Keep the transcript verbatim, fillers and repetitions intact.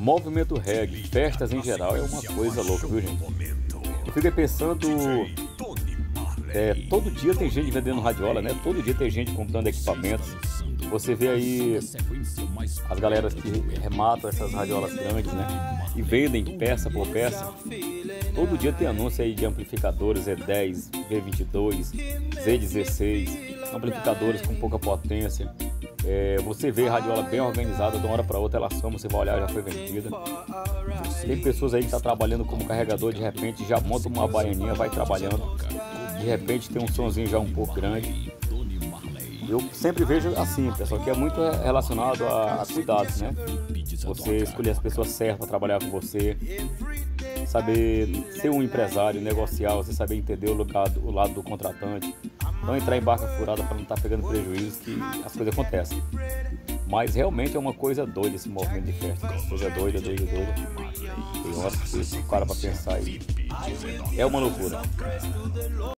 Movimento reggae, festas em geral é uma coisa louca, viu, gente? Eu fiquei pensando, é, todo dia tem gente vendendo radiola, né? Todo dia tem gente comprando equipamentos. Você vê aí as galeras que rematam essas radiolas grandes, né? E vendem peça por peça. Todo dia tem anúncio aí de amplificadores E dez, V vinte e dois, Z dezesseis, amplificadores com pouca potência. É, você vê a radiola bem organizada, de uma hora para outra ela soma, você vai olhar, já foi vendida. Tem pessoas aí que estão tá trabalhando como carregador, de repente já monta uma baianinha, vai trabalhando, de repente tem um sonzinho já um pouco grande. Eu sempre vejo assim, pessoal, que é muito relacionado a, a cuidados, né? Você escolher as pessoas certas para trabalhar com você, saber ser um empresário, negociar, você saber entender o lado, o lado do contratante, não entrar em barca furada para não estar tá pegando prejuízo, que as coisas acontecem. Mas realmente é uma coisa doida esse movimento de festa, coisa doida, doida, doida. Tem horas que você para para pensar e é uma loucura.